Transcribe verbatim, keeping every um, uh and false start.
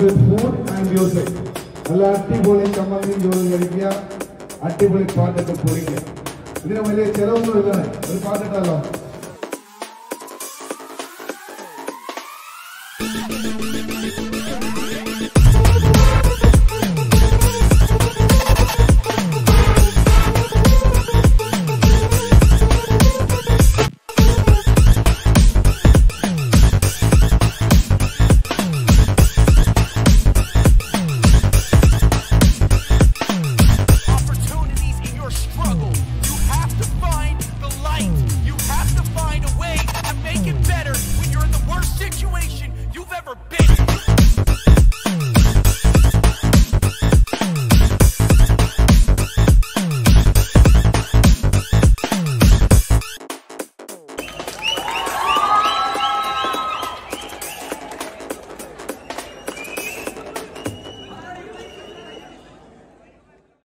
with food and music. നല്ല അടിപൊളി ചമ്മന്തിയും ചോറും കഴിക്കുക, അടിപൊളി പാട്ടൊക്കെ പൊളിക്കുക. ഇതിന് വലിയ ചെലവൊന്നും ഇല്ലാതെ ഒരു പാട്ടിട്ടാലോ?